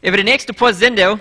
Über die nächsten paar Sendung,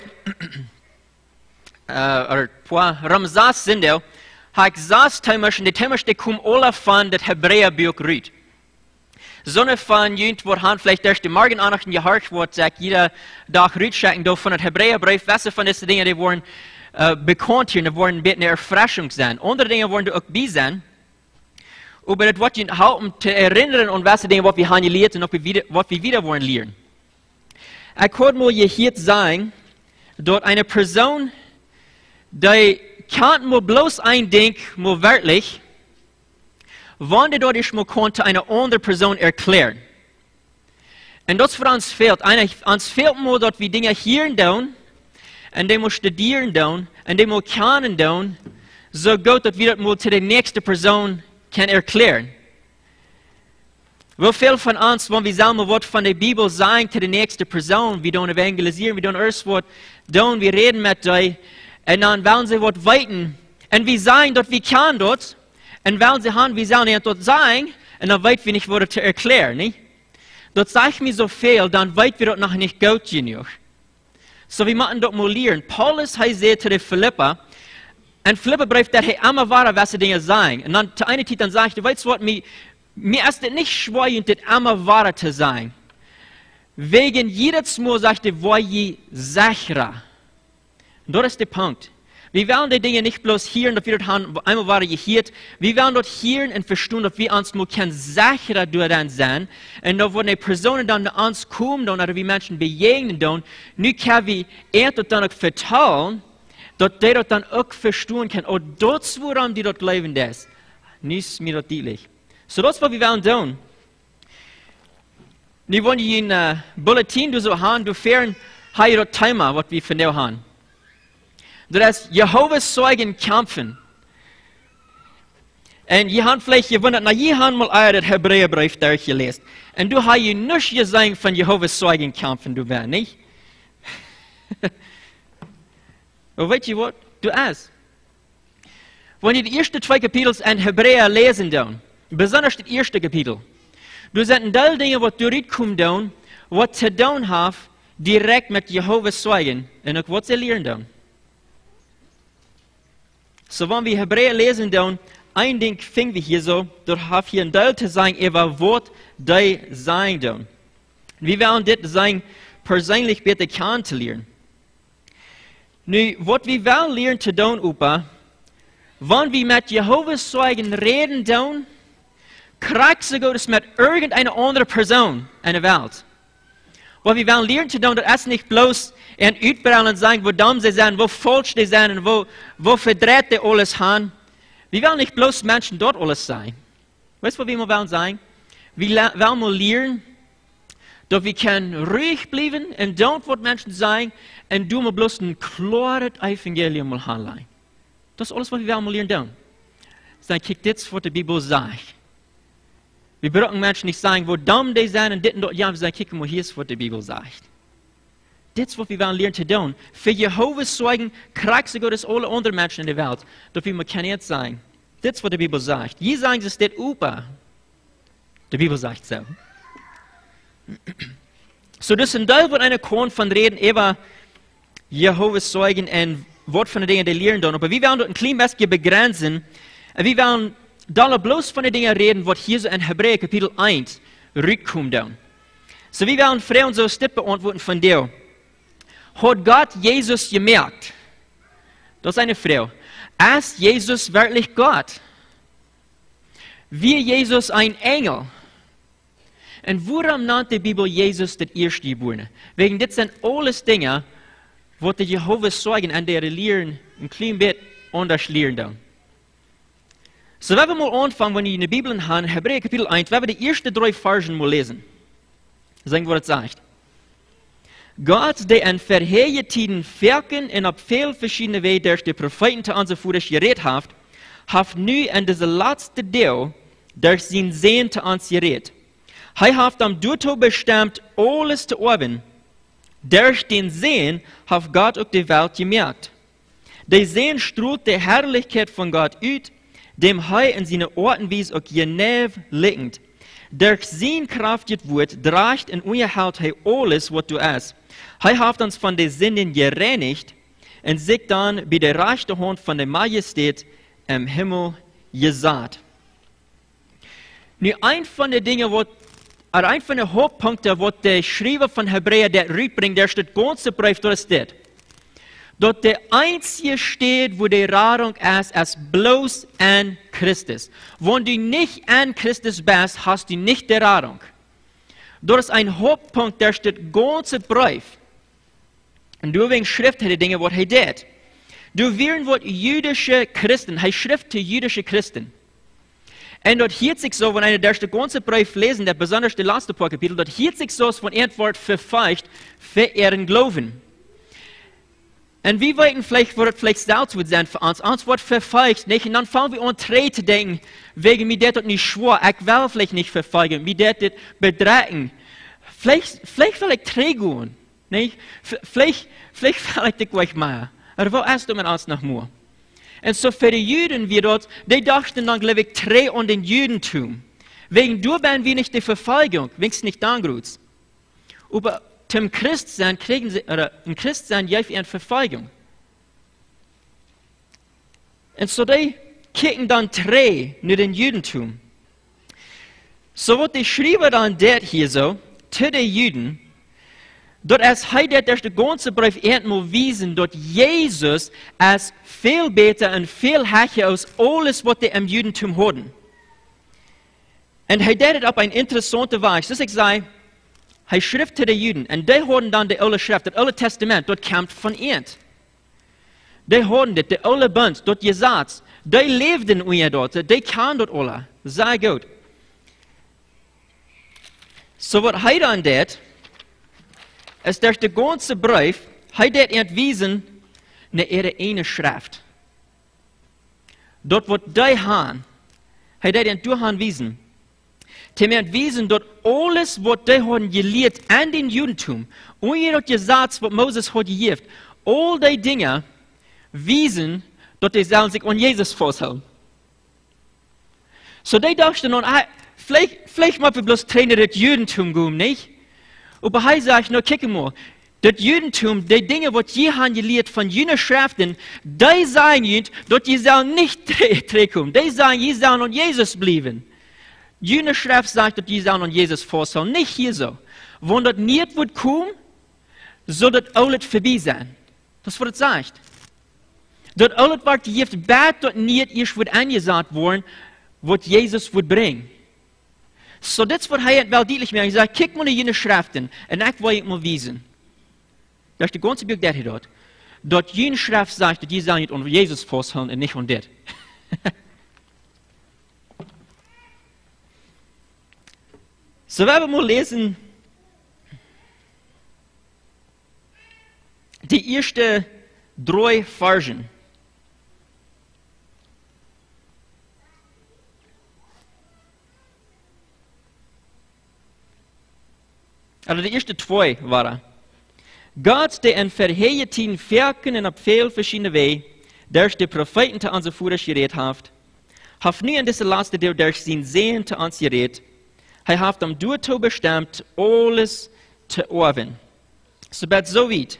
oder paar Ramsas Sendung, habe ich gesagt, die Themen, die kommen alle von dem Hebräerbuch rüt. So eine von jünt, wo han vielleicht durch die Morgenandachten gehört wird, sagt jeder Tag rütschecken, von dem Hebräerbrief, was von diesen Dingen, die wurden bekannt hier, die wurden ein bisschen Erfrischung sein. Andere Dinge wurden auch bei sein. Aber das wird ihnen helfen, zu erinnern an was Dinge, was wir haben gelernt und was wir wieder wollen lernen. Ich kann mal hier sagen, dort eine Person, die kann nur bloß ein Ding, nur wirklich, wann die dort ist, konnte eine andere Person erklären. Und das für uns fehlt. Uns fehlt nur dort, wie Dinge hier tun, und die muss studieren tun, und die muss kennen tun, so gut, dass wir das mal zu der nächsten Person kann erklären. Wie viel von uns, wenn wir selber Wort von der Bibel sagen zu der nächsten Person, wir tun evangelisieren, wir tun erst Wort tun, wir reden mit dir, und dann wollen sie Wort weiten, und wir sagen dort, wir können dort, und wollen sie haben, wir sollen dort sagen, und dann weit wir nicht, was zu erklären, nicht? Dort sagt mir so viel, dann weit wir dort noch nicht gut genug. So wir machen dort mal lernen. Paulus, hat sagt zu der Philippa, und Philippa brief, dass er immer war, was die Dinge sagen. Und dann zu einer Zeit, dann sagt er, weißt du was, mir ist es nicht schwer, das immer wahr zu sein. Wegen jedes Mal, sagt er, wo je sicherer. Und das ist der Punkt. Wir wollen die Dinge nicht bloß hören, dass wir dort haben, einmal war gehört. Wir wollen dort hören und verstehen, dass wir uns mal sicherer durch dann sein. Und dass wenn die Personen dann zu uns kommen, dann, oder wir Menschen begegnen, dann, nun können wir dort dann auch vertrauen, dass die dort dann auch verstehen können. Und das, woran die dort leben, das ist mir dort deutlich. So, das, was wir wollen tun. Wir wollen hier ein Bulletin so haben, du fähren, hier dort Thema, was wir von dir haben. Das Jehovas Zeugen kämpfen. Und ihr habt vielleicht gewundert, ihr habt mal den Hebräerbrief durchgelesen. Und du hast ja nicht gesagt von Jehovas Zeugen kämpfen, du wärst, nicht? Aber weißt du was? Du hast. Wenn ihr die ersten 2 Kapitel in Hebräer lesen, dann, besonders das erste Kapitel, du sind ein Teil Dinge, was du reinkommst, was zu tun hast, direkt mit Jehovas Zeugen. Und auch was sie lernen, dann. So, wenn wir Hebräer lesen, dann, ein Ding finden wir hier so, dort haben wir ein Teil zu sagen, über was die sagen, dann. Wir wollen das sagen, persönlich bitte kennenzulernen. Nun, was wir wollen lernen zu tun, wenn wir mit Jehovas Zeugen reden, dann, kriegst du das mit irgendeiner anderen Person in der Welt. Was wir wollen lernen zu tun, das ist nicht bloß ein Utbrechen und sagen, wo dumm sie sind, wo falsch sie sind und wo verdreht sie alles haben. Wir wollen nicht bloß Menschen dort alles sein. Weißt du, was wir wollen sagen? Wir wollen mal lernen, dass wir können ruhig bleiben und dort, was Menschen sagen, und du mal bloß ein klares Evangelium mal handeln. Das ist alles, was wir wollen mal lernen. Dann kick das, was die Bibel sagt. Wir brauchen Menschen nicht sagen, wo dumm die sind und dort, ja, wir sagen, kick mal, hier ist, was die Bibel sagt. Das ist, was wir wollen lernen zu tun. Für Jehovas Zeugen kriegst du Gottes alle anderen Menschen in der Welt, dass wir kann jetzt sagen. Das ist, was die Bibel sagt. Je sagen, es steht über. Die Bibel sagt so. So, das ist ein Teil, wo einer Korn von reden über Jehovas Zeugen und Wort von den Dingen, die lernen tun. Aber wir wollen dort ein klein bisschen begrenzen. Wir wollen da bloß von den Dingen reden, was hier so in Hebräer Kapitel 1 rückkommt. So, wir wollen Frauen so Stipp beantworten von dir. Hat Gott Jesus gemerkt? Das ist eine Frau. Ist Jesus wirklich Gott? Wie Jesus ein Engel? Und warum nennt die Bibel Jesus das Erstgeborene? Wegen das sind alles Dinge, wo die Jehovas Zeugen an der Lehren ein klein bisschen anders lernen. So, wenn wir mal anfangen, wenn wir in der Bibel haben, Hebräer Kapitel 1, wenn wir die ersten 3 Versen mal lesen. Sagen, was es sagt. Gott, der in verheerige Tiden Werken und auf viel verschiedene Wege durch die Propheten zu unseren Vätern geredet hat nu in diese letzte Deel durch sein Sehen zu uns geredet. Hat am Duto bestimmt, alles zu orben. Durch den Sehen hat Gott auch die Welt gemerkt. Der Sehen strahlt die Herrlichkeit von Gott aus, dem in seine Orten wies auch genau liegend. durch sein kraftigt Wort, draagt und unterhält hij alles, was du hast. Hij hat uns von den Sünden gereinigt und sich dann bei der rechten Hand von der Majestät im Himmel gesaat. Nu, ein von den Dingen, ein von den Hauptpunkten, was der Schreiber von Hebräer der rüberbringt, der steht ganz Brief, dort steht. Dort der einzige steht, wo die Radung ist bloß an Christus. Wenn du nicht an Christus bist, hast du nicht die Radung. Dort ist ein Hauptpunkt, der steht ganz Brief. Und du wegen Schrift die Dinge, was er tut. Du wirst was jüdische Christen, er schrift zu jüdische Christen. Und dort hielt sich so, wenn einer der ganze Brief lesen, der besonders die letzte paar Kapitel, dort hielt sich so von Antwort verfeicht für ihren Glauben. Und wir wollten vielleicht, wo das vielleicht selbst wird sein für uns, uns wird verfeicht, nicht? Und dann fangen wir an, zu denken, wegen mir das nicht schwor, ich will vielleicht nicht verfeigen, mir das bedrängen. Vielleicht will ich trägen, nicht? Vielleicht will ich dich gleich machen. Aber wo erst du mit uns noch mehr? Und so für die Juden, wir dort, die dachten dann, glaube ich, dreh an den Judentum. Wegen du bist wir nicht die Verfolgung, wenigstens nicht angruz. Aber zum Christsein kriegen sie, oder im Christsein jäft eine Verfolgung. Und so die kicken dann dreh nur den Judentum. So was die Schreiber dann dort hier so, zu den Juden, dort als der ganze Brief mal wiesen, dort Jesus als viel besser und viel höher als alles, was die im Judentum hatten. Und er das auf eine interessante Weise. Das ich sage, er schrift zu den Juden, und die hatten dann die Alte Schrift, das Alte Testament, dort kam von ihnen. Die hatten das, die Alte Bund, dort gesagt, die lebten unter dort, die kannten dort alle. Sehr gut. So was er dann das, es durch den ganzen Brief, hat er entwiesen, ne ihre eine Schrift. Dort, wo die haben, hat er durchgewiesen. Die haben entwiesen, dort alles, was die haben gelehrt an den Judentum, und ihr dort gesagt, was Moses hat gegeben, all die Dinge wiesen, dort die sollen sich an Jesus festhalten. So die dachten nun, vielleicht mal wir bloß trainen das Judentum gehen, nicht? Aber er sagt, no, kick mal, das Judentum, die Dinge, die je haben gelehrt von jenen Schriften, die sagen ihnen, dass die sollen nicht zurückkommen. Die sagen, die sollen an Jesus bleiben. Jene Schrift sagt, dass die sollen an Jesus festhalten. Nicht hier so. Wenn das nicht wird kommen, soll das alles vorbei sein. Das ist, was es sagt. Das alles, was die Gift bat, das nicht erst wird angesagt worden, was Jesus wird bringen. So, das wird er wel deutlich machen. Ich sage, kick mal in jene Schriften, und ich will euch mal wiesen. Das ist die ganze Buch, der hier dort. Dort jene Schrift sagt, dass die sollen nicht an Jesus festhalten und nicht an das. So, wenn wir mal lesen, die ersten 3 Versen. Also die ersten 2 waren. Gott, der in verheerten Werken und auf viel verschiedene Wege durch die Propheten zu unseren Führern geredet hat nu in dieser letzten Tag durch sein Sehen zu uns geredet. Er hat am Durto bestimmt, alles zu ordnen. So bet so weit.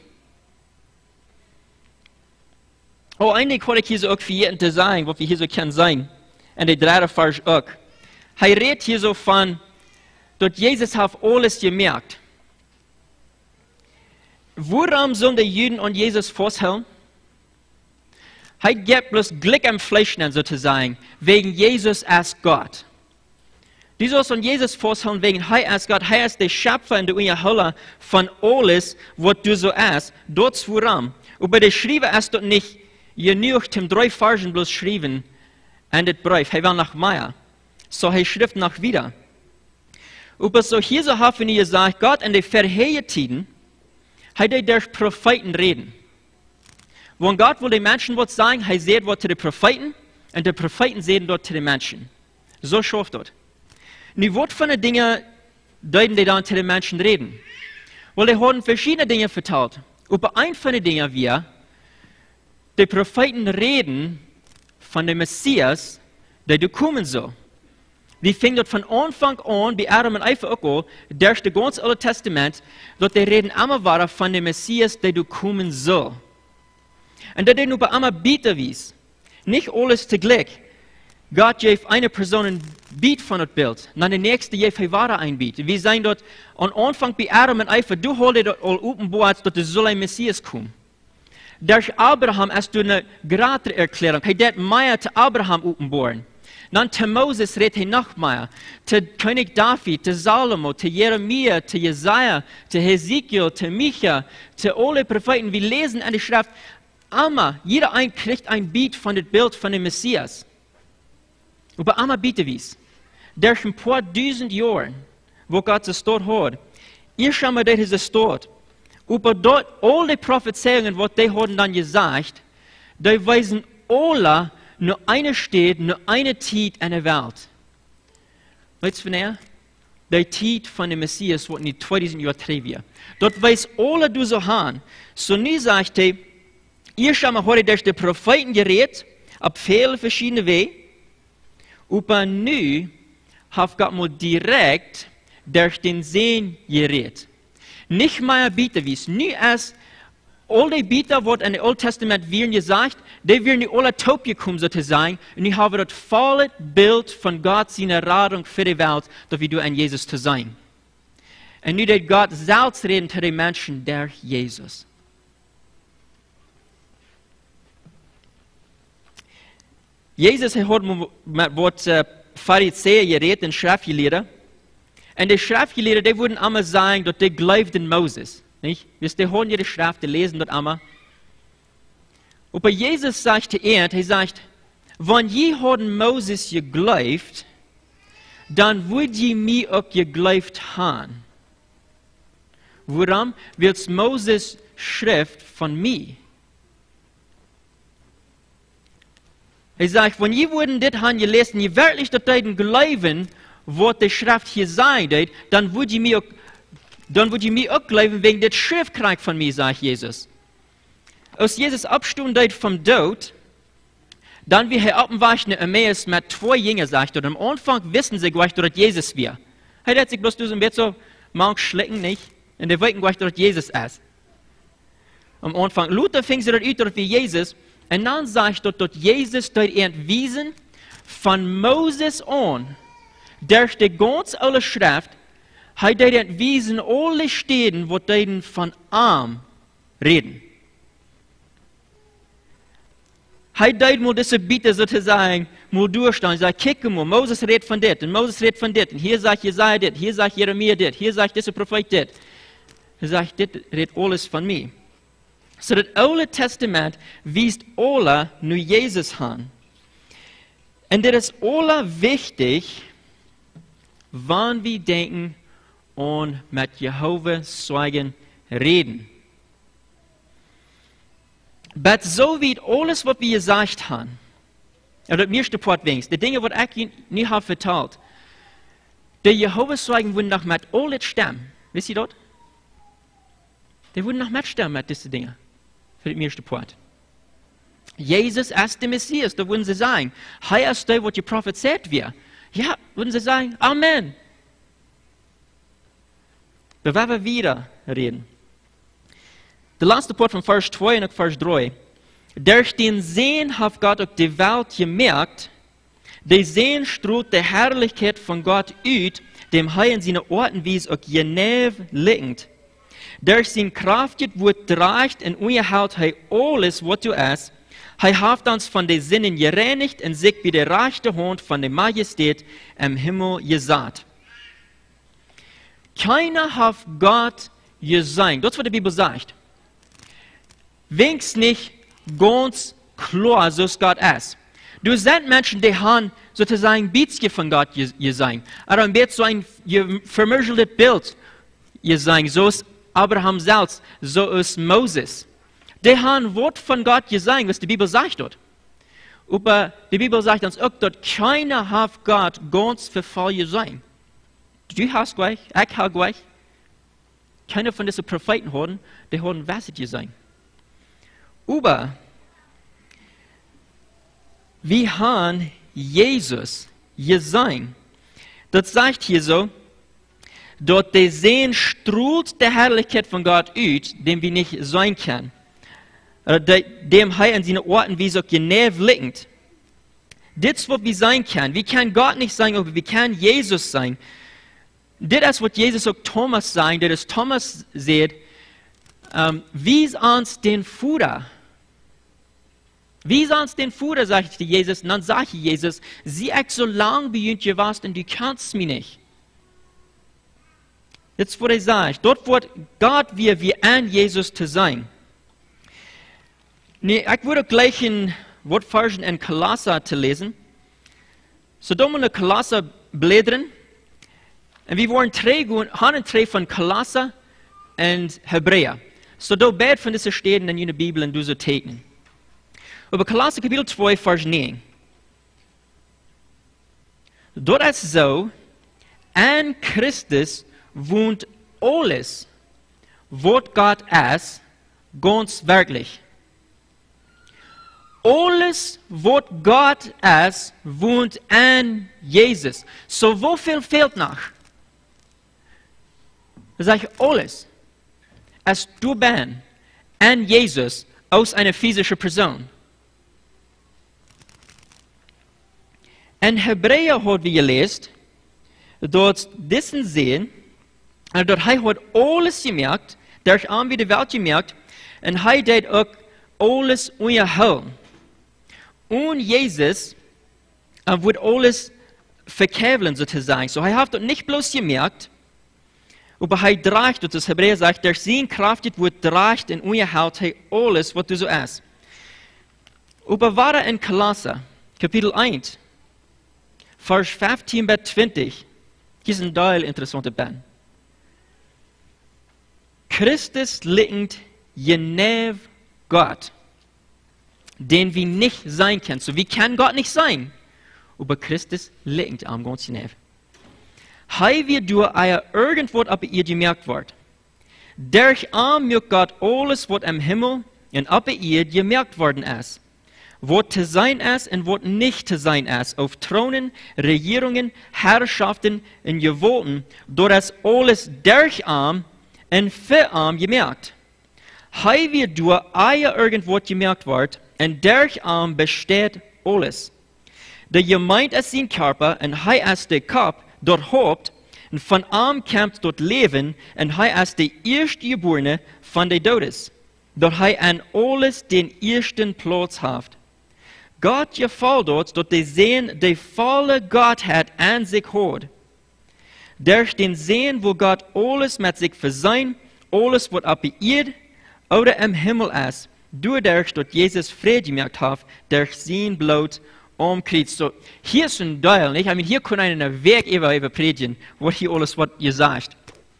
Oh, eigentlich wollte ich hier so auch für jeden zu sagen, was wir hier so können sein. Und die 3. Vers auch. Er redet hier so von, dass Jesus hat alles gemerkt. Warum sollen die Juden an Jesus festhalten? Er gibt bloß Glück am Fleisch, sozusagen, wegen Jesus als Gott. Die sollen an Jesus festhalten, wegen er als Gott, er ist der Schöpfer und der Urheber von alles, was du so hast. Dort warum. Aber der Schreiber ist dort nicht genug, zum 3 Versen bloß schreiben, an das Brief. Er will noch mehr. So, er schrift noch wieder. Aber so hier so haben wir gesagt, Gott in den Verheertiden hat er durch Propheten reden. Wenn Gott will den Menschen was sagen, er sagt was zu den Propheten und die Propheten sehen dort zu den Menschen. So schafft dort. Nu, was von den Dingen deuten die dann zu den Menschen reden? Weil die haben verschiedene Dinge verteilt. Aber ein von den Dingen wir, die Propheten reden von dem Messias, der kommen soll. wie fängt dort von Anfang an, bei Adam und Eva auch an, durch das ganze Alte Testament, dort die reden immer weiter von dem Messias, der du kommen soll. Und da reden wir immer bieten wies. Nicht alles zugleich. Gott gibt eine Person ein Bild von das Bild, dann der nächste gibt ein weiter ein Bild. Wir sind dort am Anfang bei Adam und Eva, du holst dort all offenbart, dass soll ein Messias kommen. Durch Abraham hast du eine Gratererklärung, er hat mehr zu Abraham offenbaren. Dann zu Moses redet er noch mehr. Zu König David, zu Salomo, zu Jeremia, zu Jesaja, zu Hesekiel, zu Micha, zu alle Propheten. Wir lesen in der Schrift, aber jeder ein kriegt ein Bild von dem Bild von dem Messias. Aber einmal bitte wies. Durch ein paar 1000 Jahren, wo Gott es dort hat, ihr schaut mal, das ist dort. Aber dort, alle Prophezeiungen, was die haben dann gesagt, die weisen alle, nur eine steht, nur eine Zeit in der Welt. Weißt du, von der? Die Zeit von dem Messias wird nicht 2000 Jahre treffen. Dort weiß alle, du so haben. So nie sagt er, ihr schaut mal heute durch die Propheten geredet, auf viele verschiedene Wege, aber nu hat Gott mal direkt durch den Sehen geredet. Nicht mehr bieten wie es. Nu als all die Bieter, die in dem Alten Testament werden gesagt, die werden nicht alle taub gekommen sozusagen, und ich habe das volle Bild von Gott, seiner Radung für die Welt, dass wir du ein Jesus zu sein. Und nu wird Gott selbst reden zu den Menschen durch Jesus. Jesus hat mit Pharisäer geredet, den Schriftgelehrten. Und die Schriftgelehrten, die würden einmal sagen, dass die glaubten in Moses. Nicht? Die haben ihre Schrift, die lesen dort einmal. Aber Jesus sagt er sagt, wenn ihr haben Moses geglaubt, dann würdet ihr mir auch geglaubt haben. Warum? Weil Moses Schrift von mir. Er sagt, wenn ihr würden das haben gelesen, ihr wirklich das glauben, was die Schrift hier sagt, dann würdet ihr mir auch glauben, wegen der Schriftkrieg von mir, sagt Jesus. Als Jesus abstund vom Tod, dann wie er abwacht in Emmaus mit 2 Jüngern, sagt er, am Anfang wissen sie gleich, dass Jesus wäre. Er hat sich bloß so ein bisschen so, manch schlecken nicht, und die wollten gleich, dass Jesus ist. Am Anfang, Luther fing sie dort aus, dass wie Jesus, und dann sagt er, dass Jesus dort entwiesen, von Moses an, durch die ganze alte Schrift, hat er entwiesen, alle Städten, wo die von arm reden. Er hat mal diese Bitte sozusagen, mal durchstehen, sagt, kick mal, Moses redet von das, und Moses redet von das, und hier sagt Jesaja das, hier sagt Jeremia das, hier sagt dieser Prophet das. Er sagt, das redet alles von mir. So das Alte Testament wies alle nur Jesus an. Und das ist alle wichtig, wann wir denken und mit Jehova Zeugen reden. Aber so wie alles, was wir gesagt haben, oder das erste Part wenigstens, die Dinge, die ich nicht habe vertalt, die Jehova Zeugen würden noch mit alles stimmen. Wisst ihr das? Die würden noch mitstimmen mit diesen Dingen. Für den ersten Part. Jesus ist der Messias, da würden sie sagen, er ist der, was prophezeit wird. Ja, würden sie sagen, Amen. Da werden wir wieder reden. Der letzte Part von Vers 2 und Vers 3. Durch den Sehen hat Gott auch die Welt gemerkt, der Sehen strahlt die Herrlichkeit von Gott aus, dem er in seine Orten wies, auch Geneve liegend. Durch seine Kraft wird reicht und unerhält er alles, was du hast. Er hat uns von den Sinnen gereinigt und sich bei der rechten Hand von der Majestät im Himmel gesagt. Keiner hat Gott gesehen. Das, was die Bibel sagt. Wenigstens nicht ganz klar, so es Gott ist. Du siehst Menschen, die haben sozusagen Bietchen von Gott gesehen. Aber ein bisschen so ein vermörgeltes Bild gesehen. So ist Abraham selbst, so ist Moses. Die haben ein Wort von Gott gesagt, was die Bibel sagt dort. Aber die Bibel sagt uns auch, dass keiner hat Gott ganz verfallen gesehen. Du hast gleich, ich habe gleich. Keiner von diesen Propheten haben, die haben was gesehen. Aber wir haben Jesus gesehen. Das sagt hier so, dort der Sehen strahlt der Herrlichkeit von Gott aus, dem wir nicht sein können. Dem Hij an seinen Orten wie so genau liegend. Das ist, was wir sein können. Wir können Gott nicht sein, aber wir können Jesus sein. Das ist, was Jesus auch Thomas sagt, das Thomas sagt, wies uns den Führer. Wies uns den Führer, sagt Jesus. Und dann sagt Jesus, sieh ich so lang wie du warst und du kannst mich nicht. Jetzt, wo er sagt, dort wird Gott wie an Jesus zu sein. Nee, ich würde gleich ein Wort versuchen, in Kolosser zu lesen. So, da wollen wir Kolosser blättern. Und wir wollen drei von Kolosser und Hebräer. So, da beide von diesen Städten in der Bibel und diese Täten. Aber Kolosser Kapitel 2, Vers 9. Dort ist so, an Christus wohnt alles, was Gott ist, ganz wirklich. Alles, was Gott ist, wohnt an Jesus. So, wo viel fehlt noch? Da sage ich, alles. Als du bist an Jesus aus einer physischen Person. In Hebräer hat wir gelesen, dort diesen sehen, und dort hat alles gemerkt, durch an wie die Welt gemerkt, und hat auch alles unterhalten. Und Jesus wird alles verkabeln sozusagen. So, er hat dort nicht bloß gemerkt, aber er dreht, und das Hebräer sagt, durch seine Kraft wird dreht und unterhält alles, was du so hast. Aber war er in Kolosser, Kapitel 1, Vers 15 bis 20, hier ist ein Teil interessanter Band. Christus liegt neben Gott, den wir nicht sein können. So, wir können Gott nicht sein, aber Christus liegt am ganz neben. Hei wir durch euer irgendwas ab ihr gemerkt wird. Durch merkt Gott alles, was im Himmel und ab ihr gemerkt worden ist. Was zu sein ist und was nicht zu sein ist. Auf Thronen, Regierungen, Herrschaften und Gewalten. Dort ist alles durch und für gemerkt. Hei wir durch euer irgendwas gemerkt wird. Und durch besteht alles. Der Gemeinde ist sein Körper und hei ist der Kopf, dort Haupt, und von kommt dort Leben, und hei ist der Erstgeborene von den Todes. Dort hei an alles den ersten Platz haft. Gott gefällt dort die sehen, die volle Gottheit an sich hat. Durch den Sehen, wo Gott alles mit sich versehen, alles, was ab ihr oder im Himmel ist, durch dort Jesus Friede gemerkt hat, durch sein Blut am Kreuz. So, hier ist ein Teil, nicht? I mean, hier kann einen Weg über predigen, was hier alles, was ihr sagt.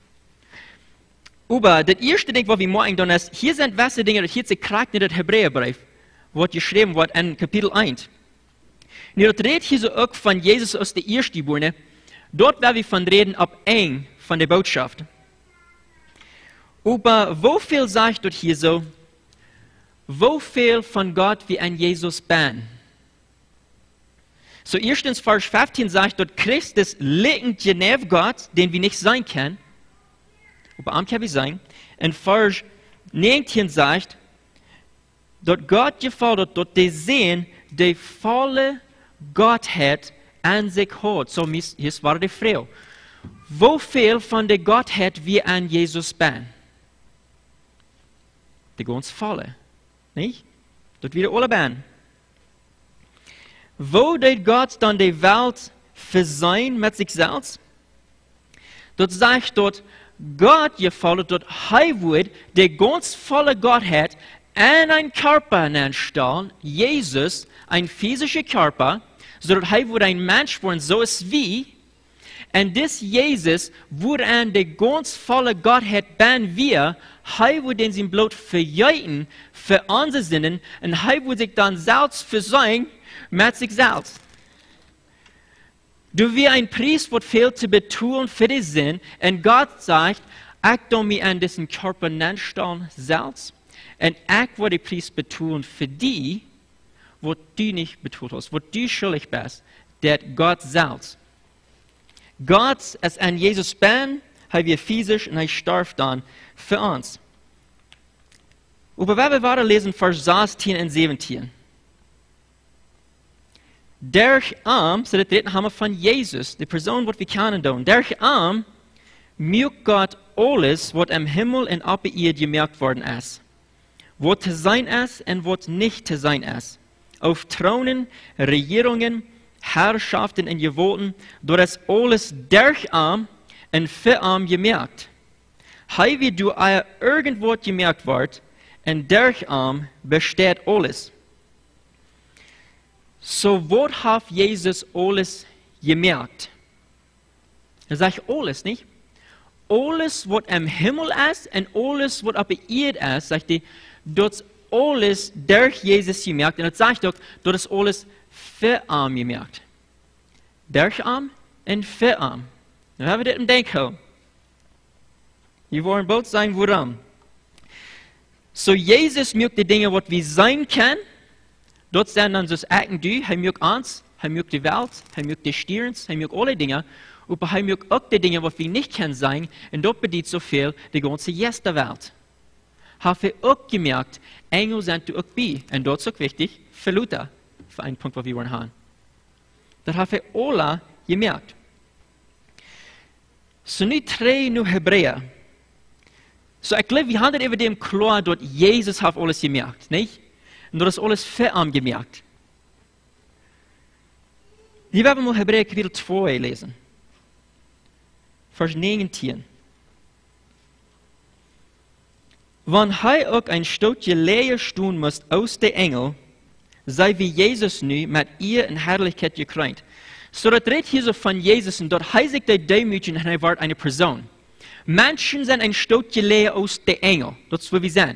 Aber das erste Ding, was wir machen, dann ist, hier sind welche Dinge, hier ist Charakter in das Hebräerbrief, was geschrieben wird in Kapitel 1. Und das redet hier so auch von Jesus aus der Erstgeborene. Dort werden wir von reden ab ein von der Botschaft. Aber wo viel sagt dort hier so, wo viel von Gott wie ein Jesus bin? So erstens Vers 15 sagt dort, Christus liegt neben Gott, den wir nicht sein können. Aber am können wir sein. Und Vers 19 sagt, dort Gott gefällt dort die sehen, die volle Gottheit an sich hat. So hier war die Frage. Wo viel von der Gottheit wir an Jesus bin? Die ganz volle. Nicht? Dort wieder alle bin. Wo deed Gott dann die Welt versehen mit sich selbst? Dort sagt dort, Gott gefällt dort, er wird die ganz volle Gottheit an einen Körper anstellen, Jesus, ein physischer Körper, so dass er wird ein Mensch werden, so ist wie, und das Jesus wird an die ganz volle Gottheit ben wir, er wird in sein Blut verjeiten, für unsere Sinnen, und er wird sich dann selbst versehen, mit sich selbst. Du wie ein Priest wird viel zu betonen für den Sinn, und Gott sagt, ich tu mich an diesen Körper anstellen selbst, und ich werde den Priest betonen für die, wo du nicht betont hast, wo du schuldig bist, der Gott selbst. Gott ist an Jesus ben, hij wir physisch und er starb dann für uns. Aber wenn wir weiter lesen, Vers 16 und 17. Durch so das reden haben wir von Jesus, die Person, die wir kennen tun. Durch mögt Gott alles, was im Himmel und auf der Erde gemerkt worden ist. Was zu sein ist und was nicht zu sein ist. Auf Thronen, Regierungen, Herrschaften und Gewalten, dort ist alles durch und für gemerkt. Hei wie du irgendwo gemerkt wird, und durch besteht alles. So, was hat Jesus alles gemerkt? Er sagt alles, nicht? Alles, was im Himmel ist und alles, was auf der Erde ist, sagt er, dort alles durch Jesus gemerkt. Und das sagt er, dort ist alles für gemerkt. Durch und für Dann haben wir das im Denken. Wir wollen both sagen, woran. So, Jesus mögt die Dinge, was wir sein können. Dort sind dann das Ecken, er mögt uns, er mögt die Welt, er mögt die Stirn, er mögt alle Dinge. Aber er mögt auch die Dinge, was wir nicht können sein. Und dort bedient so viel die ganze Rest der Welt. Habe ich auch gemerkt, Engel sind du auch bei. Und dort ist auch wichtig, für Luther, für einen Punkt, wo wir wollen haben. Das habe ich alle gemerkt. So, nu drei nu Hebräer. So, ich glaube, wir haben das über dem klar, dort Jesus hat alles gemerkt, nicht? Und dort ist alles für ihn gemerkt. Hier werden wir mal Hebräer Kapitel 2 lesen. Vers 19. Wenn er auch ein Stückchen Leer tun muss aus der Engel, sei wie Jesus nu mit ihr in Herrlichkeit gekrönt. So, das redet hier so von Jesus und dort heißt der Demütigen und er wird eine Person. Menschen sind ein Stückchen Leer aus der Engel. Das ist, wo wir sind.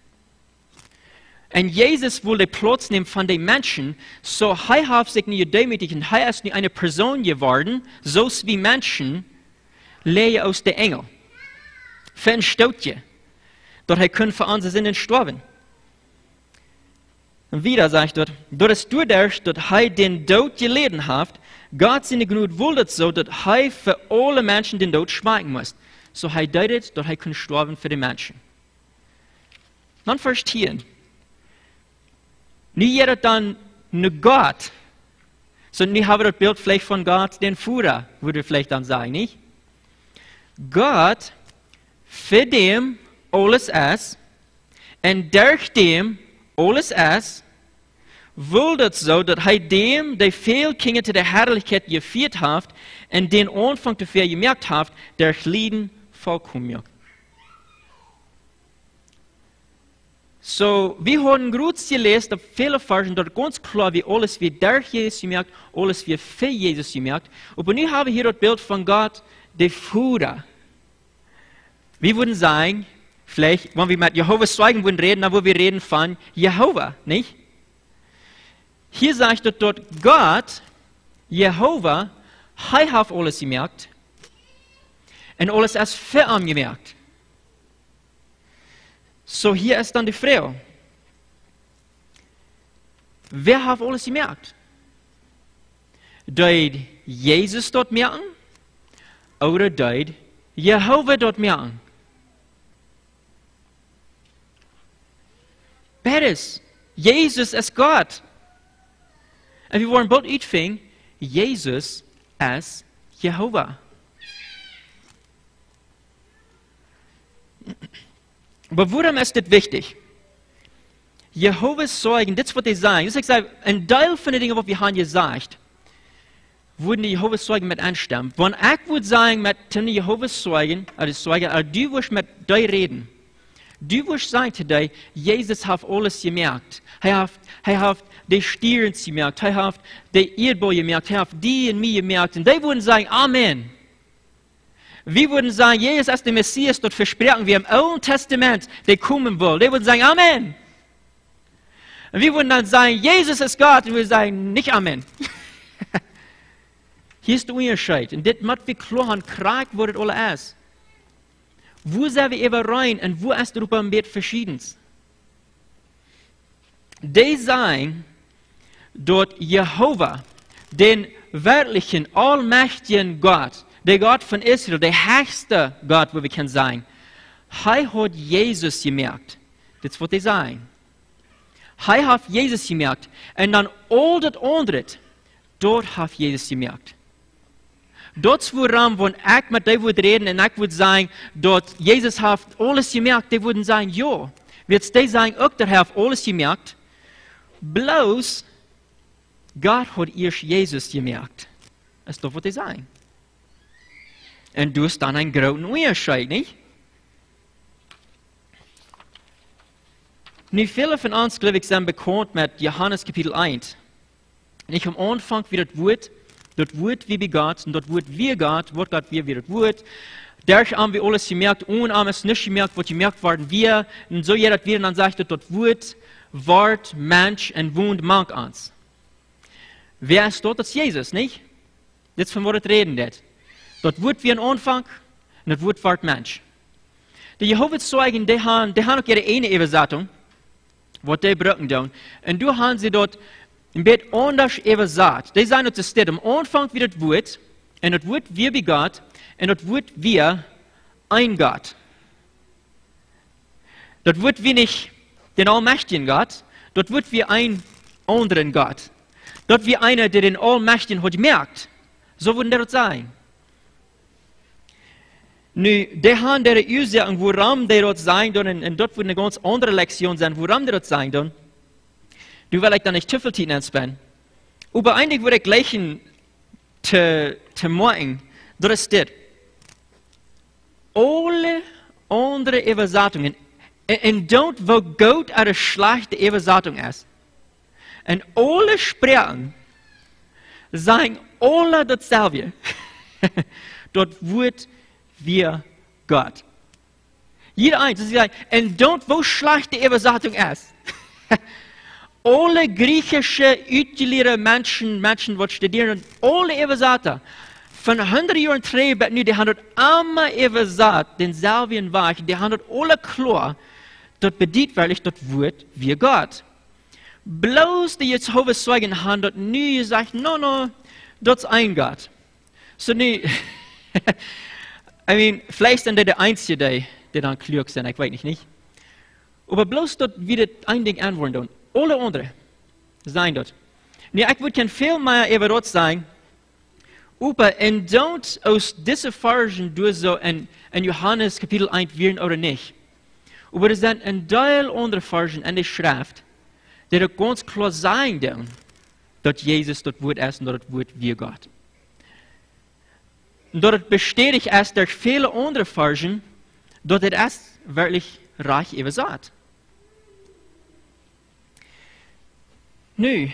Und Jesus will den Platz nehmen von den Menschen, so er hat sich nicht demütigt und er ist nicht eine Person geworden, so wie Menschen, Leer aus der Engel. Für ein Stückchen. Dort er können für unsere Sünden sterben. Und wieder sagt dort, dort ist dadurch, dass er den Tod gelitten hat, Gott seine Gnade wollte so, dass er für alle Menschen den Tod schmecken muss. So er deutet, dass er kann sterben für die Menschen. Dann verstehen. Nicht jeder dann nur Gott, sondern ich habe das Bild vielleicht von Gott, den Führer, würde ich vielleicht dann sagen, nicht? Gott, für dem alles ist, und durch dem alles ist, will das so, dass er dem, der viel Kinder zu der Herrlichkeit geführt hat, und den Anfang dafür gemerkt hat, durch Lieden vollkommen. So, wir haben gut gelesen, dass viele Versen dort ganz klar, wie alles wird durch Jesus gemerkt, alles wird für Jesus gemerkt. Aber nun haben wir hier das Bild von Gott, der Führer. Wir würden sagen, vielleicht, wenn wir mit Jehovas Zeugen würden reden, dann würden wir reden von Jehova, nicht? Hier sagt dort Gott, Jehova, er hat alles gemerkt. Und alles ist für ihn gemerkt. So, hier ist dann die Frage. Wer hat alles gemerkt? Deut Jesus dort merken? Oder deut Jehova dort merken? Beides. Jesus ist Gott. Und wir wollen bald uitvinden, Jesus ist Jehova. Aber warum ist das wichtig? Jehovas Zeugen, das ist, was die sagen. Das ist, ein Teil von den Dingen, was wir haben gesagt, würden die Jehovas Zeugen mit anstimmen. Wenn ich würde sagen, mit den Jehovas Zeugen, du wirst mit dir reden. Du wirst sagen zu dir, Jesus hat alles gemerkt. Er hat die Stirn gemerkt, er hat die Erdball gemerkt, er hat die und mir gemerkt. Und die würden sagen, Amen. Wir würden sagen, Jesus ist der Messias, dort versprechen wir im Alten Testament, der kommen will. Die würden sagen, Amen. Und wir würden dann sagen, Jesus ist Gott, und wir sagen, nicht Amen. Hier ist der Unterschied. Und das macht wir klar und krank, wo das alles ist. Wo sind wir eben rein und wo ist darüber ein bisschen Verschiedenes? Die sagen, dort Jehova, den wirklichen, allmächtigen Gott, der Gott von Israel, der höchste Gott, wo wir können sagen, er hat Jesus gemerkt. Das ist, was die sagen. Er hat Jesus gemerkt. Und dann all das andere, dort hat Jesus gemerkt. Dort, woran, wenn ich mit dir reden und ich würde sagen, dort Jesus hat alles gemerkt, die würden sagen, ja. Wird die sagen, auch der hat alles gemerkt. Bloß, Gott hat erst Jesus gemerkt. Das ist doch, was die sagen. Und du hast dann einen großen Unterschied, nicht? Nun, viele von uns, glaube ich, sind bekannt mit Johannes Kapitel 1. Nicht am Anfang wie das Wort wie bei Gott, und das Wort wie Gott wie das Wort. Dadurch haben wir alles gemerkt, und haben es nicht gemerkt, was gemerkt worden wir. Und so jeder wieder dann sagt, das Wort, Mensch und wohnt mank uns. Wer ist dort? Das ist Jesus, nicht? Das ist von was das reden wird. Das Wort wie ein Anfang, und das Wort wird Mensch. Die Jehovah's-Zeugen, die haben auch ihre eine Übersetzung, was die brauchen tun. Und du haben sie dort ein bisschen anders übersetzt. Die sagen, das steht am Anfang wie das Wort, und das Wort wie bei Gott, und das Wort wie ein Gott. Das Wort wie nicht den allmächtigen Gott, das Wort wie ein anderen Gott. Das wie einer, der den allmächtigen hat merkt. So würden die das sagen. Nu, die haben ihre Ursachen, warum die das sagen, und dort wird eine ganz andere Lektion sein, warum die das sagen. Du willst dann nicht zu viel Zeit anspenden. Aber eigentlich würde ich gleich zu morgen, das steht, alle andere Übersetzungen, und dort, wo Gott eine schlechte Übersetzung ist, und alle Sprachen sagen alle dasselbe. Dort wird wir Gott. Jeder eins, das ist und dort, wo schlechte Übersetzung ist, alle griechische, utilitäre Menschen, die studieren, alle Übersetzer, von 100 Jahren treiben, die haben dort immer übersetzt, denselben Weg, die haben dort alle klar, dort bedient wirklich das Wort wie Gott. Bloß die Jehovah's-Zeugen haben dort nie gesagt, no, das ist ein Gott. So nie, vielleicht sind die der Einzige, die dann klug sind, ich weiß nicht. Aber bloß dort wieder ein Ding antworten. Alle anderen sein dort. Nee, ich würde kein viel mehr über das sagen, aber und don't aus dieser Version durch so in Johannes Kapitel 1 werden oder nicht. Aber es sind ein Teil anderer Version in der Schrift, die das ganz klar sagen, dass Jesus das Wort ist und das Wort wie Gott. Und dort bestätigt es durch viele andere Versen, dass es wirklich reich übersetzt. Nu,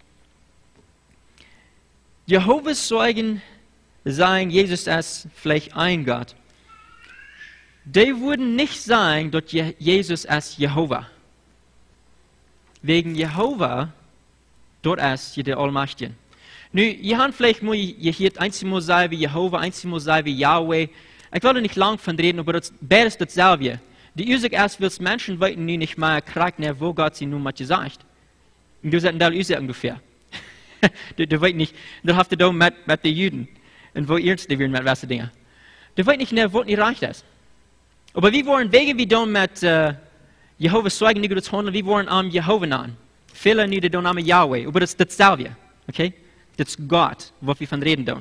Jehovah's Zeugen sagen, Jesus ist vielleicht ein Gott. Die würden nicht sagen, dass Jesus ist Jehova. Wegen Jehova, dort ist der Allmächtige. Nu, ihr habt vielleicht mal gehört, einmal sei wie Jehova, einmal sei wie Yahweh. Ich will nicht lang von reden, aber das ist dasselbe. Die Ursache ist, weil Menschen weiten nicht mehr kriegen, wo Gott sie nun mal gesagt. Und du sagst, da ist er ungefähr. Du weißt nicht, da habt ihr da mit den Juden. Und wo ihr die werden mit was Dinge. Du weißt nicht, wo nicht reicht ist. Aber wir wollen Wege wie da mit Jehovah's Zeugen, die das handeln, wir wollen am Jehova nahen. Viele nicht den Namen Yahweh, aber das ist dasselbe. Okay? Das ist Gott, was wir von reden tun.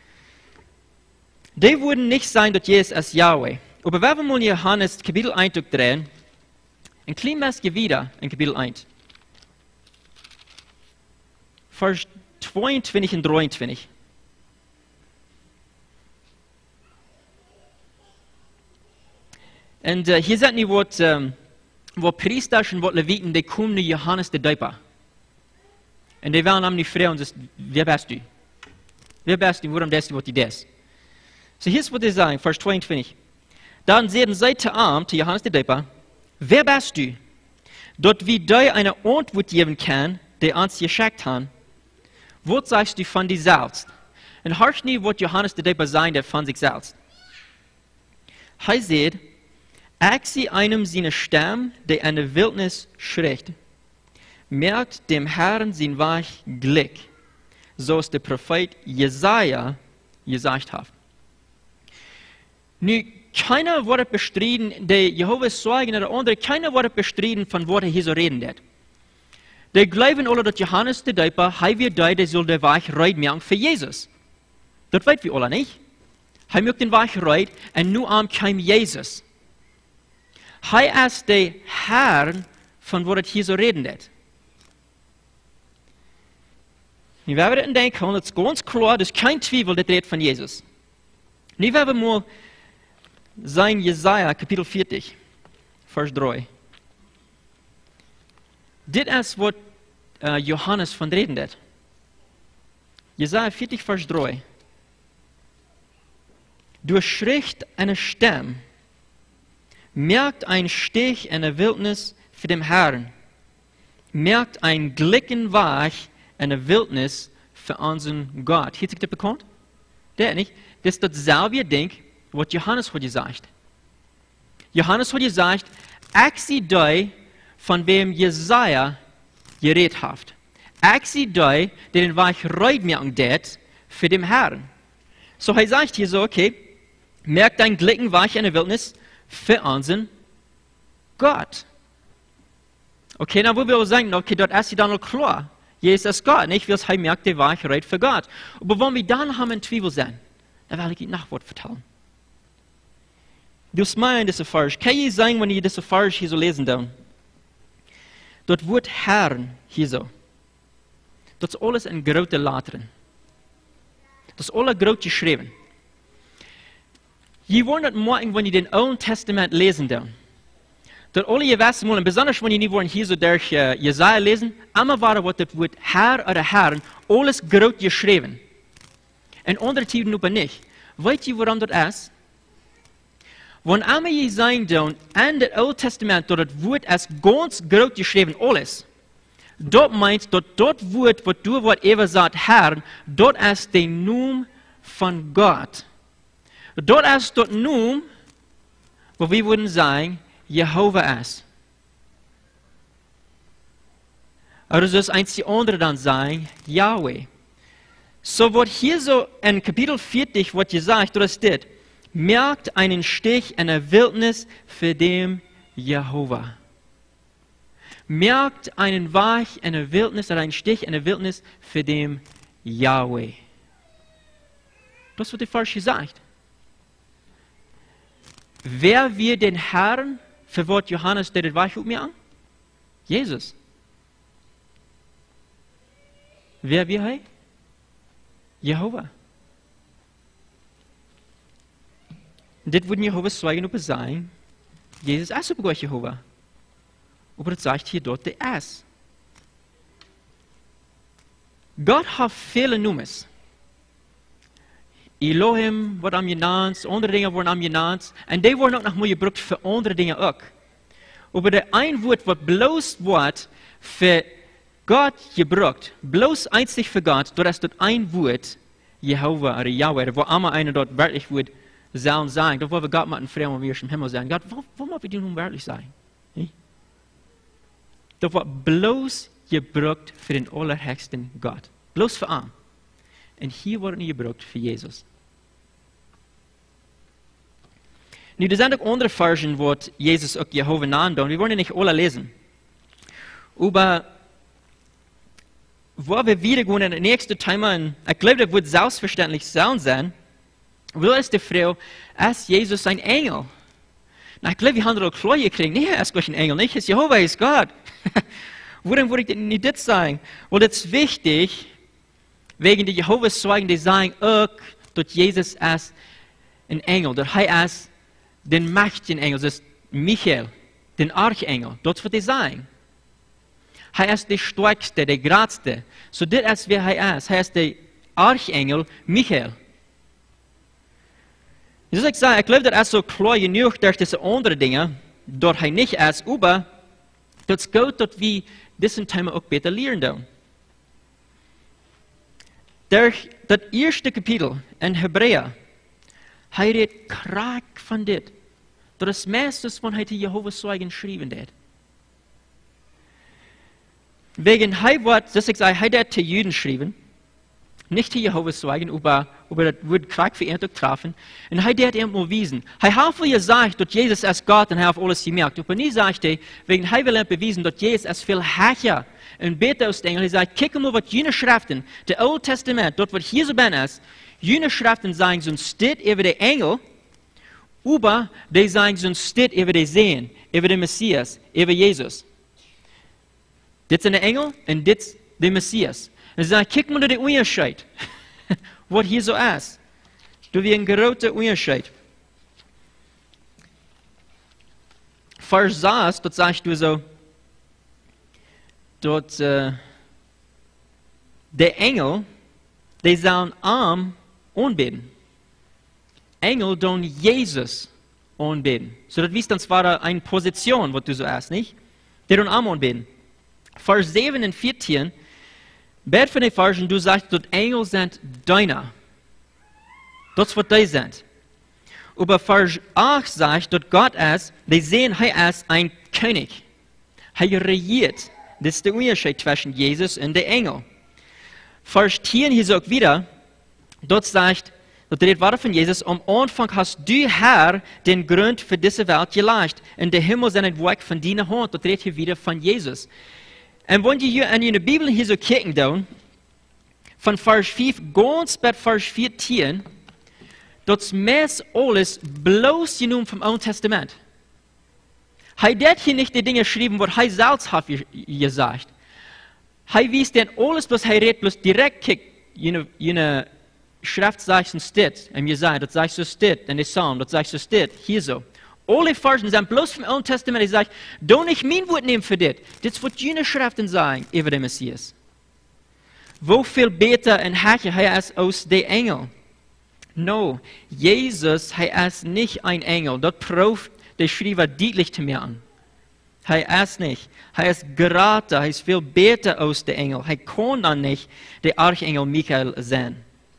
Die würden nicht sagen, dass Jesus ist Yahweh. Aber wenn wir mal Johannes Kapitel 1 drehen, ein kleines wieder in Kapitel 1. Vers 22 und 23. Und hier sind die wo Priester und wo Leviten, die kommen zu Johannes der Täufer. Und die werden am die Frau und sagen, wer bist du? Wer bist du? Warum bist du, was du das? So hier ist, was die sagen, Vers 22. Dann sagen sie zu ihm, zu Johannes der Täufer, wer bist du? Dort wie dir eine Antwort geben kann, die uns geschickt haben. Was sagst du von dir selbst? Und hörst nie, was Johannes der Täufer sagt von sich selbst. Er sagt, ich sehe einem seine Stimme, der in der Wildnis schreckt. Merkt dem Herrn sein Weg Glück. zoals de profeet Jesaja gesagt hat. Nu, keiner wordt bestriden, de Jehovah's Zeugen oder andere, keiner wordt bestriden von wat hier so reden wird. Die geloven alle dat Johannes de Doper, hij weer der soll de Weg reid maken für Jesus. Dat weten wir alle nicht. Hij maakt den Weg reid en nu kwam Jesus. Hij is de Herr von wat het hier so reden wird. Nu, we hebben het denken, dat is ganz klar, dus kein Twijfel, dat redt von Jesus. Nu, we hebben mal sein Jesaja, Kapitel 40, Vers 3. Dit is wat Johannes van reden deed. Jesaja 40, Vers 3. Durchschricht eine Stem, merkt ein Stich in der Wildnis für den Herrn, merkt ein Glicken Weg in der Wildnis für unseren Gott. Heeft zich dat bekannt? Dat niet. Dat is datzelfde ding wat Johannes hat gesagt. Johannes hat gesagt, ik zie die von wem Jesaja geredet hat. Ik zie die, der den Weg reid machen deed für den Herrn. So er sagt hier so, okay, merkt ein Glicken Weg in der Wildnis für unseren Gott. Okay, dann wo wir auch sagen, okay, dort ist dann noch klar. Jesus ist Gott, nicht? Weil er merkt, der Weg reid für Gott. Aber wenn wir dann haben in Zweifel sein, dann will ich Ihnen noch was vertellen. Dus mij in deze vers, kan je zeggen wanneer je deze vers hier zo lezen dan? Dat woord Herren hier zo. Dat is alles in grote letteren. Dat is alle groot geschreven. Je wordt het maken wanneer je het Oude Testament lezen dan. Dat alle je wissen moeten, besonders wanneer je niet hier zo durch Jesaja lezen, allemaal waren wat het woord Herr oder Herren, alles groot geschreven. En andere tijden nu niet. Weet je waarom dat is? Wanneer je zijn dan in het Oude Testament dat het woord is ganz groot geschreven alles, dat meint dat woord wat door wordt even zegt Herr, dat is de naam van God. Dat is dat naam wat we würden zeggen Jehovah is. Oder dus eins die andere dan zeggen Yahweh. So wat hier so in Kapitel 40 wordt gezegd, dat is dit. Merkt einen Stich in der Wildnis für den Jehovah. Merkt einen Weg in der Wildnis oder einen Stich in der Wildnis für den Yahweh. Das wird der Vers gesagt. Wer wir den Herrn, für was Johannes der Weg mit mir an? Jesus. Wer wir hij? Jehovah. Dit würden Jehovah's Zeugen op zijn. Jezus is op God Jehovah. Aber het zegt hier dort de is. God heeft vele noemes. Elohim wordt aan genaamd, andere dingen worden aan genaamd. En die worden ook nog maar gebruikt voor andere dingen ook. Aber de een woord wat bloos wordt voor God gebruikt, bloos einzig voor God, dat is dat een woord, Jehovah oder Yahweh, waar allemaal einer dort wörtlich wordt sollen sagen, da wollen wir Gott mit einem Frau, wie wir im Himmel sagen, Gott, warum wollen wir die nun wörtlich sagen? Da wird bloß gebraucht für den allerhöchsten Gott. Bloß für ihn. Und hier wird nicht gebraucht für Jesus. Nu, er sind auch andere Versen, wo Jesus auch Jehovah nahen. Wir wollen nicht alle lesen. Aber wo wir wieder gehen in den nächsten Thema, ich glaube, das wird selbstverständlich sein, wo ist die Frau, ist Jesus ein Engel? Na, ich glaube, wir haben das auch klar gekriegt. Nee, er ist gleich ein Engel, nicht? Es ist Jehovah, ist Gott. Warum würde ich nicht das sagen? Weil das ist wichtig, wegen der Jehovah's Zeugen, die sagen auch, dass Jesus ist ein Engel, dass er ist den mächtigen Engel, das ist Michael, den Archengel. Das wird er sagen. Er ist der Stärkste, der Größte. So, das ist, wer er ist. Er ist der Archengel Michael. Dus ik zei, ik geloof dat is zo klar genoeg durch diese andere dingen, dat hij niet is, aber dat is goed dat we deze thema ook beter leren doen. Durch dat eerste kapitel in Hebräer, hij redt kraak van dit. Dat is meestens van hij de Jehovah's Zeugen schrijven deed. Wegen hij wordt, dus ik zei, hij deed te Juden schrijven, nicht die Jehovas Zeugen, aber das wird Krieg für ihn treffen. Und er hat ihm bewiesen. Er hat viel gesagt, dass Jesus als Gott und er auf alles gemerkt. Aber nie sagt er, wegen er will ihm bewiesen, dass Jesus als viel herrscher und besser aus Engel. Er sagt, kick mal, was jene Schriften, der Alte Testament, dort, was hier so bin ist, jene Schriften sagen, so steht über die Engel, aber die sagen, so steht über die Sehen, über den Messias, über Jesus. Das sind die Engel und das ist der Messias. Und sie sagen, kick mal den Unterschied, was hier so ist. Du wirst ein großer Unterschied. Vers 6, dort sagst du so, dort, der Engel, die sollen arm anbeten. Engel don Jesus anbeten. So, das wisst dann zwar eine Position, was du so hast, nicht? Die don arm anbeten. Vers 7 und 14, Bett von den Versen, du sagst, dass Engel sind deiner. Das ist, was die sind. Aber Vers 8 sagt, dass Gott ist, die sehen, er ist ein König. Er regiert. Das ist der Unterschied zwischen Jesus und den Engel. Vers 10 hier sagt wieder, dort sagt, dort redet weiter von Jesus, am Anfang hast du, Herr, den Grund für diese Welt gelegt. Und der Himmel ist ein Werk von deiner Hand. Dort redet hier wieder von Jesus. Und wenn die hier in der Bibel hier so kicken, dann, von Vers 5 ganz bis Vers 14, das meist alles bloß genommen vom Alten Testament. Er hat hier nicht die Dinge geschrieben, was er selbst hat gesagt. Er wies denn alles, was er redet, bloß direkt kickt, jene Schrift sagt, so steht, und Jesaja, das sagt, so steht, in der Psalm, das sagt, so steht, hier so. Alle Versen sind bloß vom Alten Testament, die sagen, don't nicht mein Wort nehmen für das. Das wird jene Schriften sagen über den Messias. Wo viel besser und herrlicher er ist als der Engel. No, Jesus, er ist nicht ein Engel. Das prüft der Schreiber deutlich zu mir an. Er ist nicht. Er ist gerade, er ist viel besser als der Engel. Er kann dann nicht der Archengel Michael sein.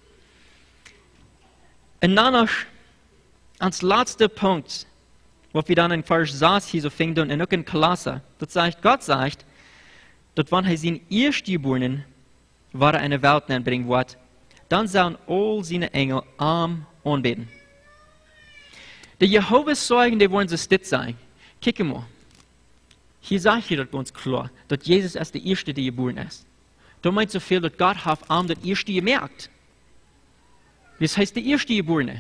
Und dann noch, als letzter Punkt, was wir dann in Vers 6 hier so finden und auch in Kolosser, das sagt, Gott sagt, dass wenn er seinen Erstgeborenen war eine Welt anbringen wird, dann sollen all seine Engel arm anbeten. Die Jehovas Zeugen, die wollen so still sein. Kick mal. Hier sagt er das ganz klar, dass Jesus als der Erste, der geboren ist. Da meint so viel, dass Gott hat arm das Erste gemerkt. Das heißt, der Erste Geborene.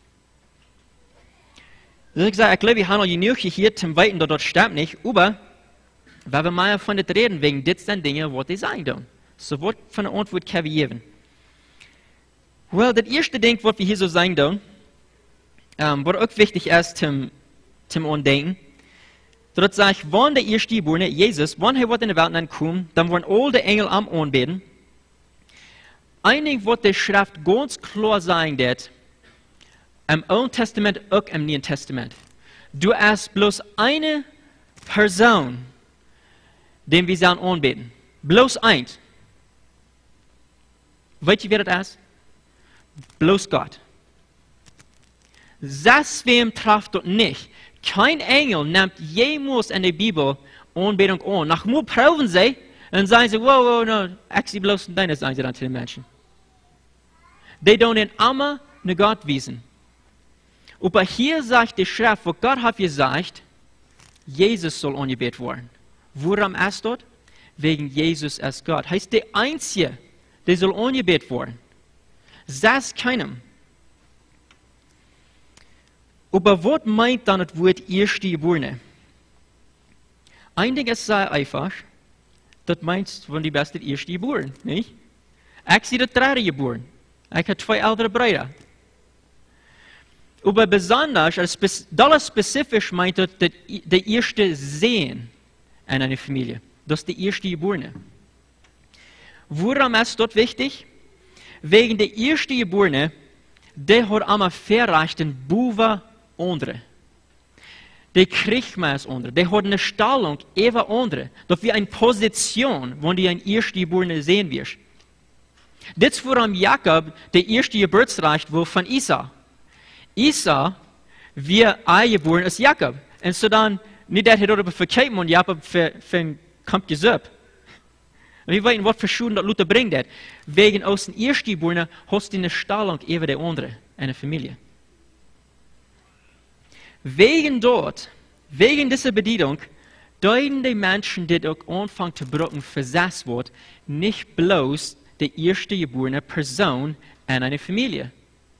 Ich sage, ich glaube, wir haben noch genug hier zum Weiten, dass das stimmt nicht, aber weil wir mal von das reden, wegen das sind Dinge, was die sagen dann. So, was von der Antwort können wir geben? Well, das erste Ding, was wir hier so sagen dann, was auch wichtig ist zum Andenken, dort sagt, wenn der erste Geborene, Jesus, wenn er in der Welt ankommt, dann wollen all die Engel am anbeten. Ein Ding, was die Schrift ganz klar sagen wird, im Alten Testament, auch im Neuen Testament. Du hast bloß eine Person, den wir sollen anbeten. Bloß eins. Weißt du, wer das ist? Bloß Gott. Das wem trifft dort nicht. Kein Engel nimmt jemals in der Bibel Anbetung an. Nach nur proben sie und sagen sie, wow, no, ich sehe bloß deine, sagen sie dann zu den Menschen. Die tun immer nach Gott wiesen. Aber hier sagt die Schrift, wo Gott hat gesagt, Jesus soll angebetet werden. Woran ist das? Wegen Jesus als Gott. Heißt der Einzige, der soll angebetet werden. Das keinem. Aber was meint dann das Wort Erstgeborene? Ein Ding ist sehr einfach. Das meint von die besten Erstgeborenen, nicht? Ich bin der Dritte geboren. Ich habe 2 ältere Brüder. Aber besonders, das spezifisch meint das der erste Sehen in einer Familie. Das ist der erste Geborene. Warum ist das wichtig? Wegen der erste Geborene, der hat einmal verreichten Buwe andere. Der kriegt mehr als andere. Der hat eine Stellung eher andere. Das wie eine Position, wenn du ein Erstgeborene sehen wirst. Das ist warum Jakob der erste Geburtsrecht war von Esau. Esau wird eingeboren als Jakob. Und so dann, nicht dass er darüber verkehrt und Jakob für den Kampf gesucht. Und wir wissen, was für Schulen das Luther bringt. Das. Wegen aus den Erstgeborenen hast du eine Stellung über der andere, eine Familie. Wegen dieser Bedienung, deuten die Menschen, die auch anfangen zu brücken, versetzt wird, nicht bloß die erstgeborene Person in einer Familie.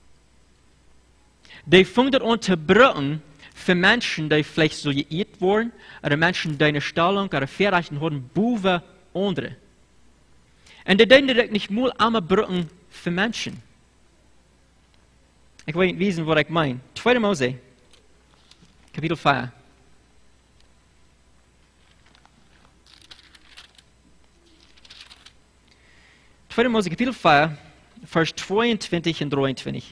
Die fangen an zu brücken für Menschen, die vielleicht so geirrt wurden, oder Menschen, die eine Stellung oder Verreichen haben, boven andere. Und die denken nicht mal einmal brücken für Menschen. Ich will Ihnen wissen, was ich meine. 2. Mose, Kapitel 4. Mose, Kapitel 4, Vers 22 und 23.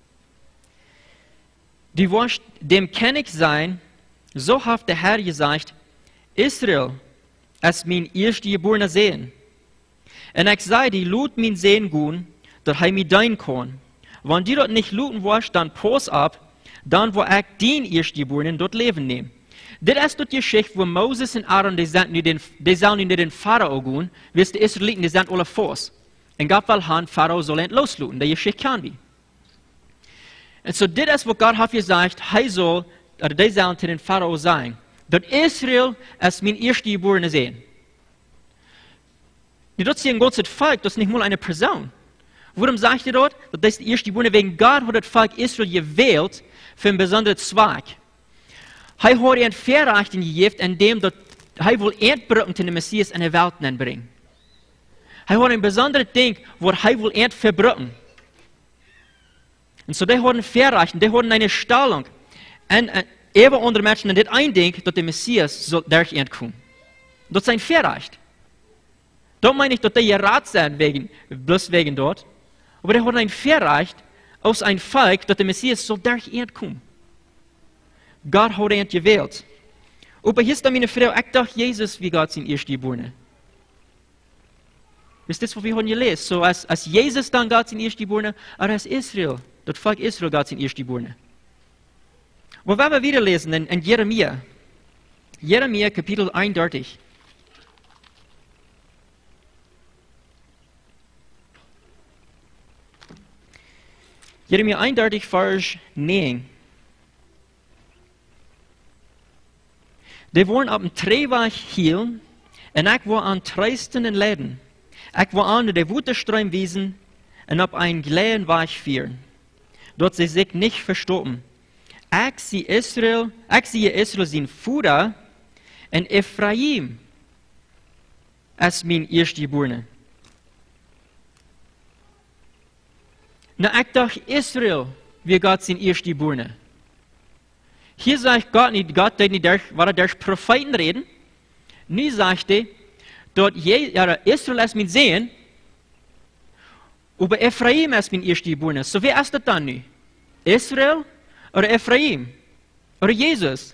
Du wirst dem König sein, so hat der Herr gesagt, Israel ist mein erstgeborener Sehen. Und ich sei, die lud mein Sehen gut, dass er mich dein kann. Wenn du dort nicht luten wirst, dann pass ab, dann wo ich den erstgeborenen dort Leben nehmen. Das ist die Geschichte, wo Moses und Aaron, die sollen nicht den Pharao gehen, wie die Israeliten, die sind alle Fuß. Und Gott will haben, Pharao soll ihn losluten, die Geschichte kann wie. Und so, das ist, was Gott hat gesagt, er soll, oder die sollen zu den Pharao sagen, dass Israel ist mein erstgeborener Sehen. Das ist ein ganzes Volk, das ist nicht mal eine Person. Warum sagt er dort? Das ist die erstgeborene, wegen Gott hat das Volk Israel gewählt für einen besonderen Zweck. Er hat ihn Verrechten gegeben, indem er will Erdbrücken zu dem Messias in die Welt bringen. Er hat ein besonderes Ding, wo er will Erd verbrücken. Und so, die haben Verrechten, die haben eine Stellung. Und eben andere Menschen, und das ein Ding, dass der Messias soll durch Erd kommen. Das ist ein Verrecht. Da meine ich, dass die gerat sind, bloß wegen dort. Aber die haben ein Verrecht aus einem Volk, dass der Messias soll durch Erd kommen. Gott hat ihn gewählt. Aber hier ist meine Frau, ich dachte, Jesus wie Gott sein Erstgeborene. Ist das, was wir haben gelesen? So, als Jesus dann Gott sein Erstgeborene, oder als Israel, das Volk Israel Gott sein Erstgeborene. Aber wenn wir wieder lesen in Jeremia, Jeremia Kapitel 31. Jeremia 31, Vers 9. Die waren auf dem Drehweg hier, und ich war an treistenden Läden. Ich war an der Wutterstreim wiesen und auf einen gläden Weg führen. Dort sie sich nicht verstoppen. Ich sehe Israel sein Fuder, und Ephraim ist mein Erstgeborener. Na, ich dachte, Israel wie Gott sein Erstgeborener. Hier sagt Gott nicht, war durch Propheten reden. Nie sagt er, dort Israel ist mein Sehen, aber Ephraim ist mein Erstgeborener. So wer ist das dann nicht? Israel oder Ephraim? Oder Jesus?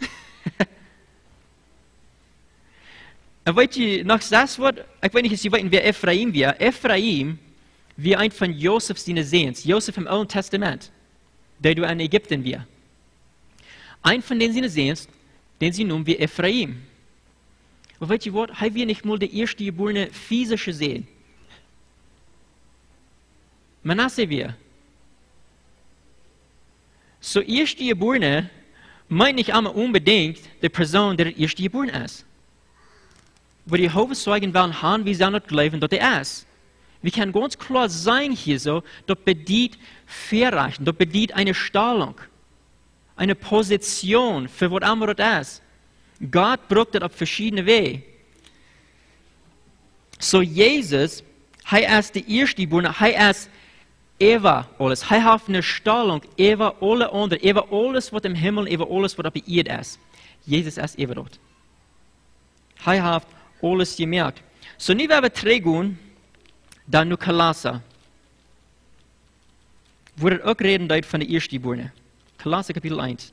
Und weißt du, noch das Wort, ich weiß nicht, wer Ephraim war. Ephraim wie ein von Josef seine Sehens. Josef im Alten Testament, der du in Ägypten war. Ein von den seine Sehens, den sie nun wie Ephraim. Aber weißt du was, haben wir nicht mal der erstgeborene physische Sehen? Manasse wir. So erstgeborene meint nicht einmal unbedingt die Person, die erstgeboren ist. Aber die Hauptzeugen werden haben, wie sie nicht glauben, dass er ist. Wir können ganz klar sagen hier so, das bedient Verreichen, das bedient eine Stellung, eine Position, für was immer das ist. Gott braucht das auf verschiedene Wege. So Jesus, er ist der Erstgeborene, er ist über alles. Er hat eine Stellung über alle anderen, über alles, was im Himmel, über alles, was auf der Erde ist. Jesus ist über dort. Er hat alles gemerkt. So, nie werden wir trägen, dann nur Kolosser. Wo er auch reden dort von der Erstgeborenen. Kolosser Kapitel 1.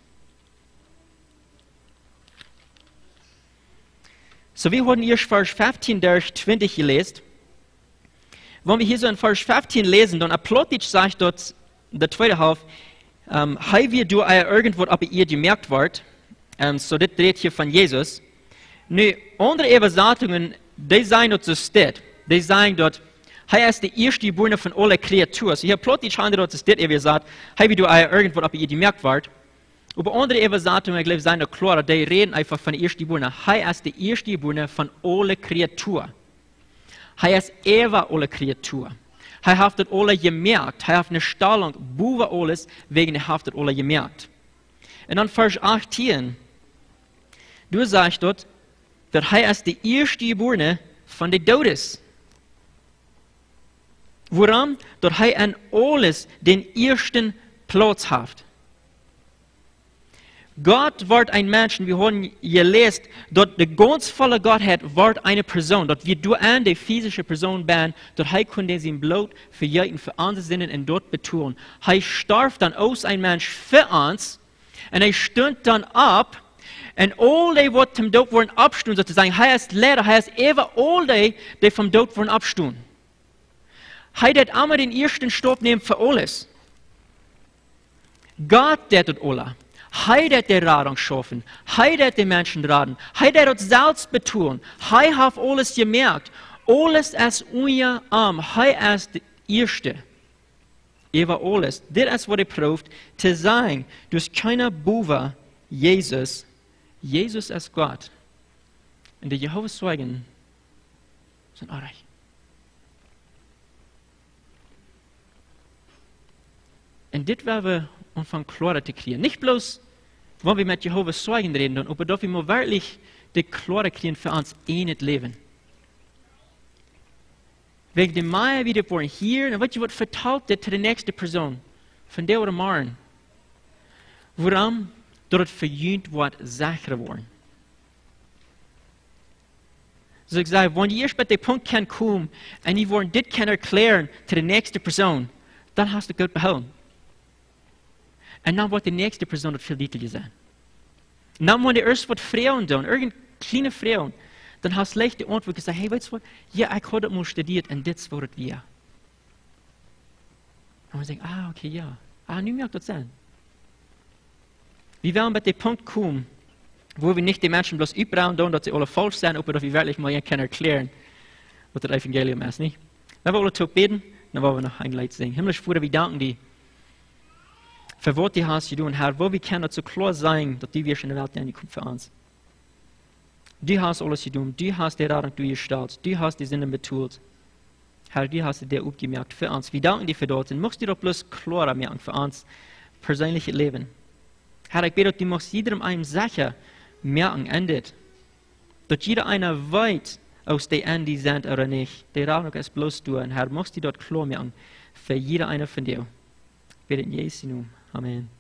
So, wir haben hier Vers 15 durch 20 gelesen. Wenn wir hier so in Vers 15 lesen, dann Plotitsch sagt dort, der zweite Halb, haben wir durch irgendwo ab ihr gemerkt wird, so das dreht hier von Jesus. Ne, andere Übersetzungen, die sagen, dass es steht. die sagen dort, er ist der erste Geborene von allen Kreaturen. So hier plötzlich schauen dort, dass das eben sagt, wie du irgendwo ab ihr gemerkt wart. Aber andere eben sagt, und ich glaube, seine klar, die reden einfach von der ersten Geborene. Er ist der erste Geborene von allen Kreaturen. Er ist über alle Kreaturen. Er hat das alle gemerkt. Er hat eine Stellung, boven alles, wegen er hat das alle gemerkt. Und dann Vers 18, du sagst dort, dass er ist der erste Geborene von den Todes. Warum? Dass er an alles den ersten Platz hat. Gott wird ein Mensch, wir haben gelesen, dass die ganz volle Gottheit wird eine Person, dass wir durch eine physische Person sind, dass er konnte sein Blut für jeden und für andere Sinnen und dort betonen. Er starb dann aus ein Mensch für uns und er stund dann ab und all die, die vom Tod wurden abstunden, sozusagen, er ist Lehrer, er ist ever all die vom Tod wurden abstunden. Er hat einmal den ersten Stopp nehmen für alles. Gott hat das alles. Er hat die Radung schaffen. Er hat die Menschen raten. Er hat selbst betont. Er hat alles gemerkt. Alles ist unser Arm. Er ist der Erste. Über alles. Das ist, was er prüft, zu sagen, du hast keiner Buwe, Jesus. Jesus ist Gott. Und die Jehovas Zeugen sind auch reich. Und das werden wir anfangen klar zu kriegen. Nicht bloß, wenn wir mit Jehovas Zeugen reden, aber dass wir wirklich die Klare kriegen für uns in das Leben. Wegen dem Meier wieder wollen hier, und weißt du, was vertraut das zu der nächsten Person? Von der oder morgen. Warum? Dass es für jünd wird sicher worden. So ich sage, wenn ihr erst bei dem Punkt kommen und ihr wollt das erklären zu der nächsten Person, dann hast du Gott behalten. Und dann wird die nächste Person das viel deutlicher sein. Und dann, wenn die erst was Frauen tun, irgendeine kleine Frauen, dann hast du leicht die Antwort gesagt, hey, weißt du was? Ja, ich habe das mal studiert und das war das wir. Und wir sagen, okay, ja. Nun merkt das sein. Wir werden bei dem Punkt kommen, wo wir nicht die Menschen bloß übrauchen, dass sie alle falsch sind, aber dass wir wirklich mal erklären, was das Evangelium ist, nicht? Wenn wir alle tot beten, dann wollen wir noch ein Lied singen. Himmlisch Vater, wir danken dir für was du hast getan, Herr, wo wir können so klar sein, dass du wirst in der Welt angekommen für uns. Du hast alles getan, du hast die Radung durchgestellt, du hast die Sünden betont. Herr, du hast dir aufgemerkt für uns. Wir danken dir für das und machst dir doch bloß klarer merken für uns persönliches Leben. Herr, ich bete, du machst jedem einem sicher merken, endet. Dass jeder einer weiß, aus der Ende sind oder nicht. Die Radung ist bloß du. Und Herr, machst du dort klar merken für jeder einer von dir. Ich bete in Jesu Namen. Amen.